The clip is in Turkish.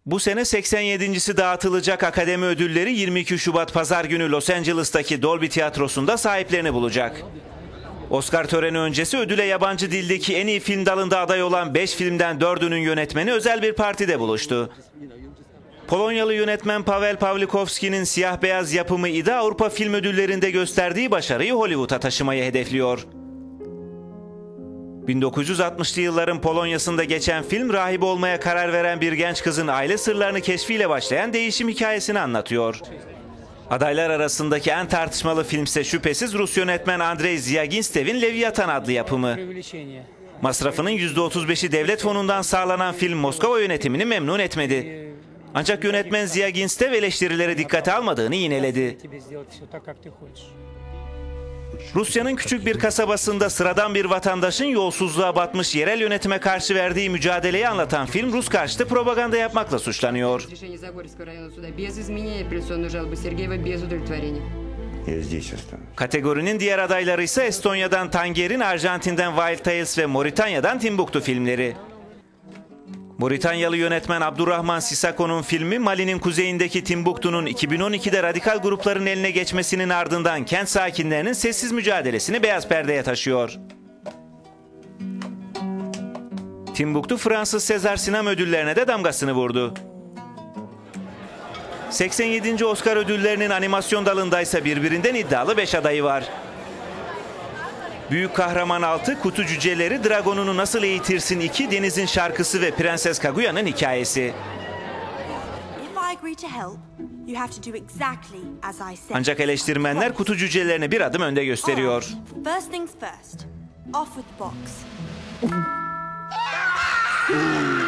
Bu sene 87.si dağıtılacak Akademi Ödülleri 22 Şubat Pazar günü Los Angeles'taki Dolby Tiyatrosu'nda sahiplerini bulacak. Oscar töreni öncesi ödüle yabancı dildeki en iyi film dalında aday olan 5 filmden 4'ünün yönetmeni özel bir partide buluştu. Polonyalı yönetmen Paweł Pawlikowski'nin siyah beyaz yapımı İDA Avrupa Film Ödülleri'nde gösterdiği başarıyı Hollywood'a taşımayı hedefliyor. 1960'lı yılların Polonya'sında geçen film, rahibe olmaya karar veren bir genç kızın aile sırlarını keşfiyle başlayan değişim hikayesini anlatıyor. Adaylar arasındaki en tartışmalı filmse şüphesiz Rus yönetmen Andrei Zyaginstev'in Leviathan adlı yapımı. Masrafının %35'i devlet fonundan sağlanan film Moskova yönetimini memnun etmedi. Ancak yönetmen Zyaginstev eleştirileri dikkate almadığını yineledi. Rusya'nın küçük bir kasabasında sıradan bir vatandaşın yolsuzluğa batmış yerel yönetime karşı verdiği mücadeleyi anlatan film, Rus karşıtı propaganda yapmakla suçlanıyor. Kategorinin diğer adayları ise Estonya'dan Tanger'in, Arjantin'den Wild Tales ve Moritanya'dan Timbuktu filmleri. Moritanyalı yönetmen Abdurrahman Sisako'nun filmi, Mali'nin kuzeyindeki Timbuktu'nun 2012'de radikal grupların eline geçmesinin ardından kent sakinlerinin sessiz mücadelesini beyaz perdeye taşıyor. Timbuktu, Fransız Sezar Sinema ödüllerine de damgasını vurdu. 87. Oscar ödüllerinin animasyon dalındaysa birbirinden iddialı 5 adayı var. Büyük Kahraman 6, Kutu Cüceleri, Dragonunu Nasıl Eğitirsin 2, Deniz'in Şarkısı ve Prenses Kaguya'nın hikayesi. Ancak eleştirmenler Kutu Cücelerini bir adım önde gösteriyor. First things first. Off with the box.